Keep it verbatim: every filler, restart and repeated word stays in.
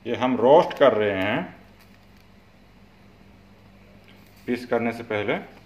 ये हम रोस्ट कर रहे हैं पीस करने से पहले।